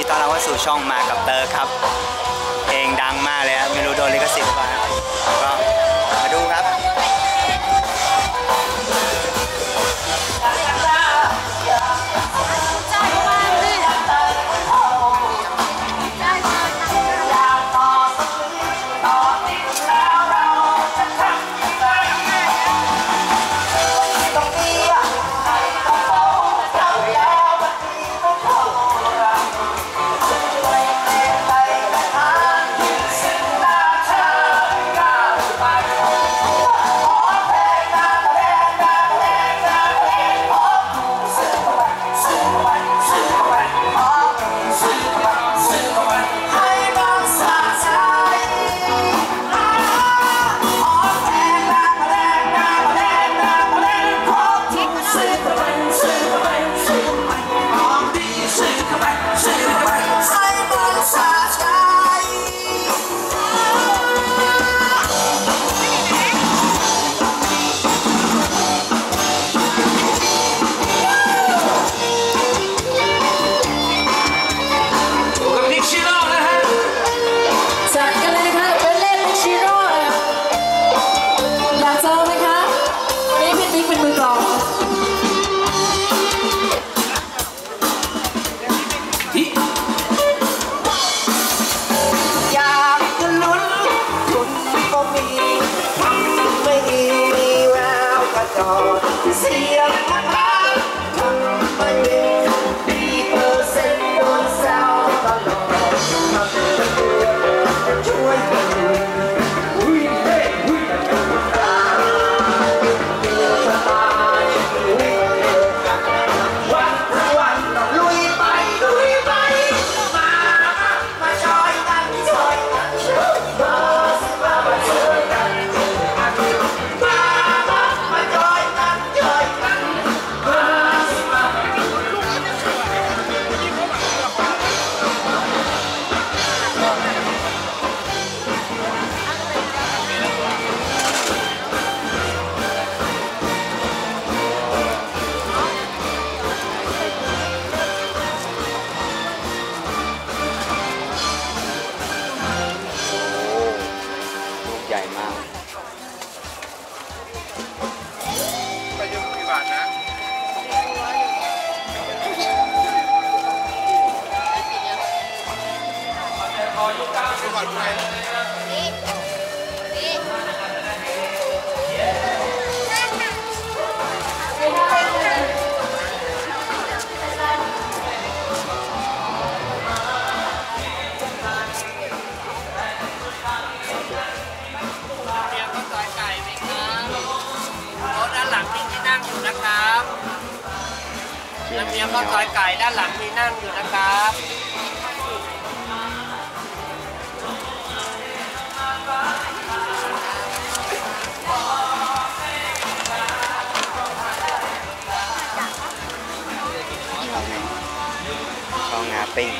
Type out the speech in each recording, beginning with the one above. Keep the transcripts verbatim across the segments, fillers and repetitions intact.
ต้อนรับเข้าสู่ช่องมากับเตอร์ครับเพลงดังมากเลยครับไม่รู้โดนลิขสิทธิ์หรือเปล่าก็มาดูครับเสียงพักทำไมมีเปอร์เซ็นต์โดนแซวตลอดทำให้เพื่อนช่วยกันวิ่งเล่นวิ่งกันตาเดือดตาวิ่งเล่นวันวันลุยไปลุยไปมามาช่วยกันช่วยกันมาสิมามาช่วยกันใหญ่มากไปยุ่งกี่บาทนะขอยุ่งก้าวสิบบาทไปนะครับน้ำเงี้ยวข้าวซอยไก่ด้านหลังมีนั่งอยู่นะครับข้าวงาปิ้ง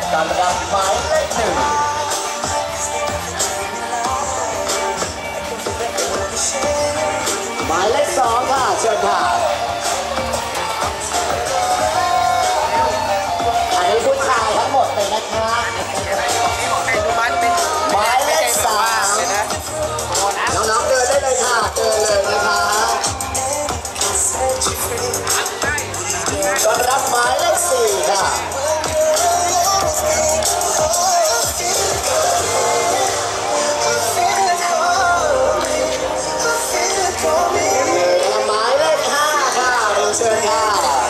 ตอนรับหมายเลขหนึ่งหมายเลขสองค่ะเชิญค่ะอันนี้ผู้ชายทั้งหมดเลยนะคะหมายเลขสามน้องๆเดินได้เลยค่ะเดินเลยนะคะต้อนรับหมายเลขสี่ค่ะหมายเลขห้าค่ะเรียนเชิญค่ะ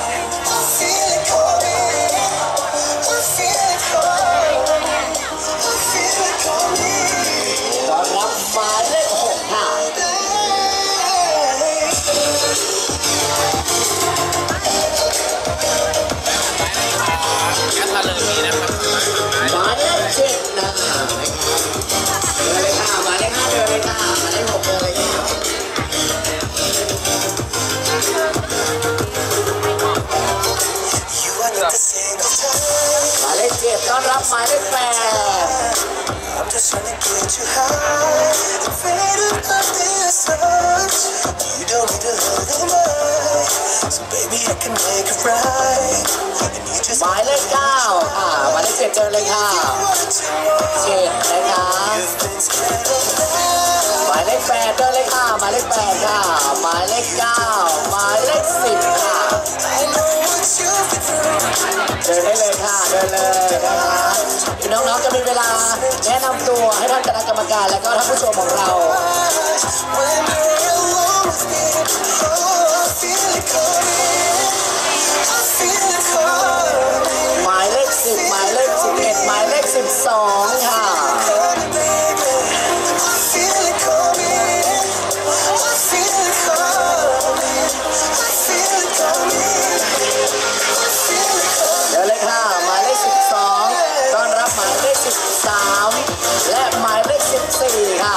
ต้อนรับหมายเลขหกค่ะหมายเลขเจ็ดนะคะเดินเลยค่ะหมายเลขห้าเดินเลยค่ะหมายเลขหกเดินเลยค่ะหมายเลขเจ็ดต้อนรับหมายเลขแปด I'm just trying to get you high. Afraid of nothing as such. You don't need to hug of mine. So baby I can make it right. And you just หมายเลขเก้าอ่าหมายเลขเจ็ดเจอเลยค่ะเจ็ดนะคะหมายเลขแปดเจอเลยค่ะหมายเลขแปดค่ะหมายเลขเก้าหมายเลขสิบค่ะเดินได้เลยค่ะเดินเลยนะคะพี่น้องๆจะมีเวลาแนะนำตัวให้ท่านคณะกรรมการและก็ท่านผู้ชมของเราหมายเลขสิบหมายเลขสิบเอ็ดหมายเลขสิบสองค่ะเดี๋ยวเลยค่ะหมายเลขสิบสองต้อนรับหมายเลขสิบสามและหมายเลขสิบสี่ค่ะ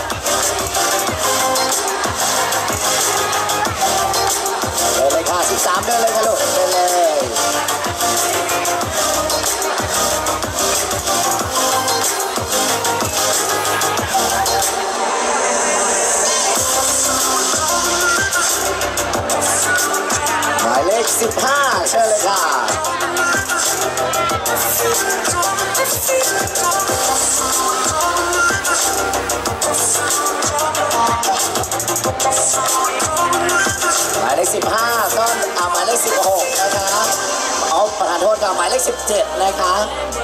เดินเลยค่ะสิบสามเดินเลยค่ะลูกเดินเลยหมายเลขสิบห้าเชิญเลยค่ะหมายเลขสิบห้าต้นเอาหมายเลขสิบหกนะคะเอาประธานโทษกับหมายเลขสิบเจ็ดนะคะ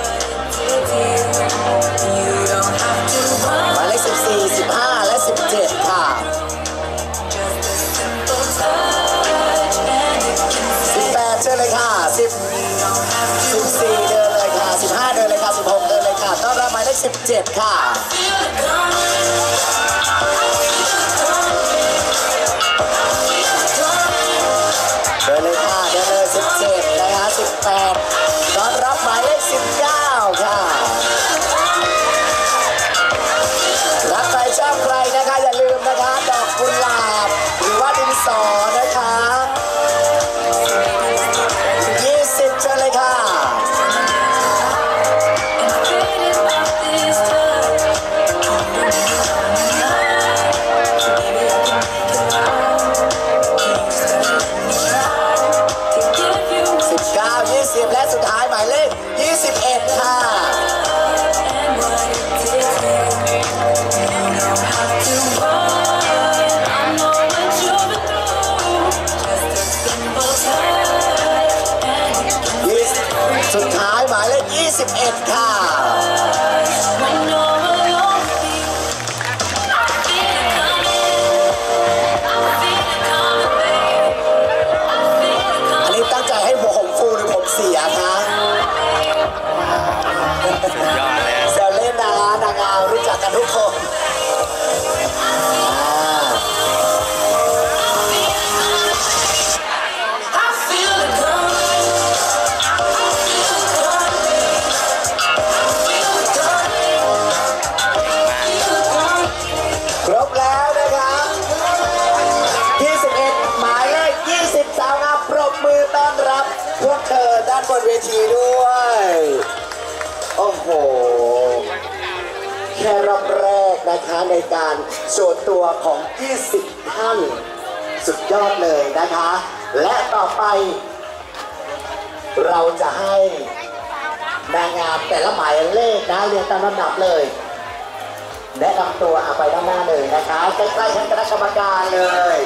หมายเลขสิบสี่ สิบห้าและสิบเจ็ดค่ะสิบแปดเชิญเลยค่ะสิบ สิบสี่เดินเลยค่ะสิบห้าเดินเลยค่ะสิบหกเดินเลยค่ะต้อนรับหมายเลขสิบเจ็ดค่ะเดินเลยค่ะเดินเลยสิบเจ็ดนะคะสิบแปดต้อนรับหมายเลขสิบเก้าค่ะรักใครชอบใครนะคะอย่าลืมนะคะดอกกุหลาบหรือว่าดินสอนะคะยี่สิบเชิญเลยค่ะสิบเก้า ยี่สิบและสุดท้ายหมายเลขยี่สิบเอ็ดค่ะสุดท้ายหมายเลขยี่สิบเอ็ดค่ะอันนี้ตั้งใจให้ผมฟูหรือผมเสียคะสุดยอดเลยแซวเล่นนะนางงามรู้จักกันทุกคนครบแล้วนะคะยี่สิบเอ็ดหมายเลขยี่สิบสาวงามปรบมือต้อนรับพวกเธอด้านบนเวทีด้วยโอ้โห แค่รอบแรกนะคะในการโชว์ตัวของยี่สิบท่านสุดยอดเลยนะคะ และต่อไปเราจะให้นางงามแต่ละหมายเลขนะเรียงตามลำดับเลยแนะนำตัวเอาไปด้านหน้าเลยนะคะใกล้ๆท่านคณะกรรมการเลย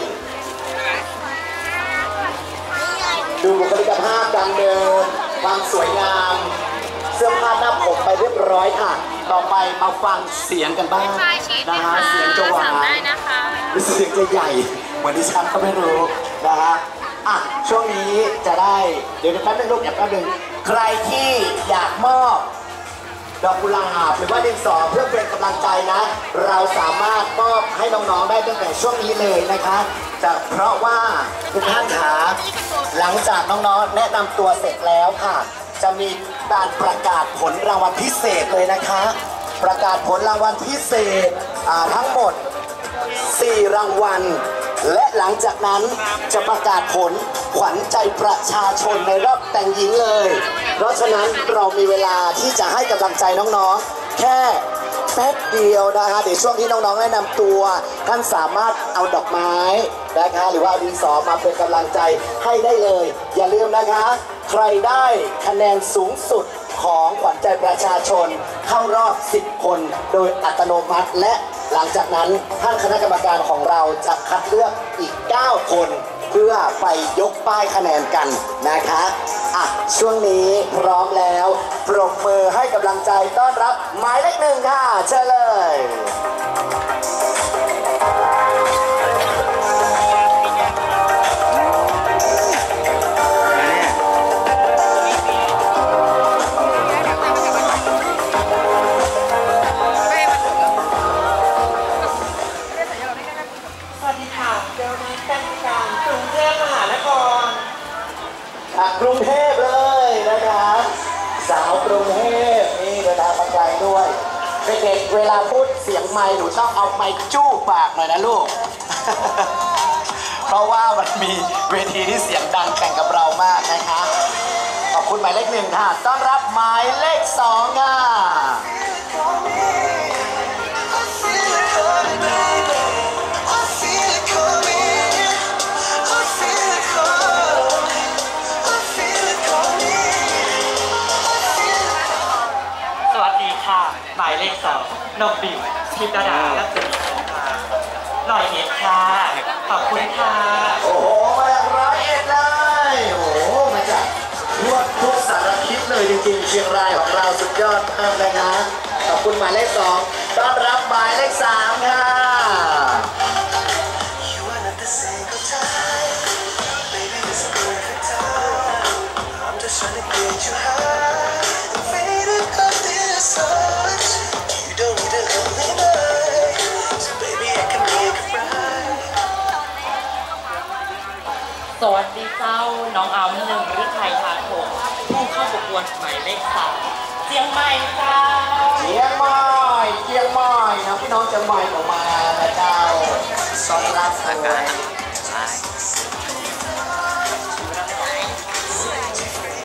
ดูบุคลิกภาพการเดินความสวยงามเสื้อผ้าหน้าผมไปเรียบร้อยค่ะต่อไปมาฟังเสียงกันบ้างนะฮะเสียงจะหวานเสียงจะใหญ่เหมือนดิฉันก็ไม่รู้นะฮะอ่ะช่วงนี้จะได้เดี๋ยวแป๊บนึงลูกอย่าแป๊บนึงใครที่อยากมอบดอกกุหลาบหรือว่าดินสอเพื่อเป็นกำลังใจนะเราสามารถมอบให้น้องๆได้ตั้งแต่ช่วงนี้เลยนะคะแต่เพราะว่าทุกท่านขาหลังจากน้องๆแนะนำตัวเสร็จแล้วค่ะจะมีการประกาศผลรางวัลพิเศษเลยนะคะประกาศผลรางวัลพิเศษทั้งหมดสี่รางวัลและหลังจากนั้นจะประกาศผลขวัญใจประชาชนในรอบแต่งหญิงเลยเพราะฉะนั้นเรามีเวลาที่จะให้กำลังใจน้องๆแค่แป๊บเดียวนะคะเดี๋ยวช่วงที่น้องๆแนะนำตัวท่านสามารถเอาดอกไม้นะคะหรือว่าดินสอมาเป็นกำลังใจให้ได้เลยอย่าลืมนะคะใครได้คะแนนสูงสุดของขวัญใจประชาชนเข้ารอบสิบคนโดยอัตโนมัติและหลังจากนั้นท่านคณะกรรมการของเราจะคัดเลือกอีกเก้าคนเพื่อไปยกป้ายคะแนนกันนะคะอ่ะช่วงนี้พร้อมแล้วปรบมือให้กำลังใจต้อนรับหมายเลขหนึ่งค่ะเชิญเลยกรุงเทพเลยนะครับสาวกรุงเทพนี่เดินทางมาไกลด้วยเด็กๆเวลาพูดเสียงไมค์หนูต้องเอาไมค์จู้ปากหน่อยนะลูก เพราะว่ามันมีเวทีที่เสียงดังแข่งกับเรามากนะคะขอบคุณหมายเลขหนึ่งค่ะต้อนรับหมายเลขสองค่ะหมายเลขสองนกบิวทิพย์ดาและคุณค่ะหน่อยเอ็ดค่ะขอบคุณค่ะโอ้โหมาจากร้อยเอ็ดเลยโอ้โหมาจากทั่วทุกสารทิศเลยจริงๆเชียงรายของเราสุดยอดมากเลยนะขอบคุณหมายเลขสองต้อนรับหมายเลขสามค่ะสวัสดีเจ้าน้องอ้ำหนึ่งฤทัยทานผมผู้เข้าประกวดหมายเลขสามเชียงใหม่เจ้าเชียงใหม่เชียงใหม่นะพี่น้องเชียงใหม่ออกมานะเจ้าต้อนรับเลย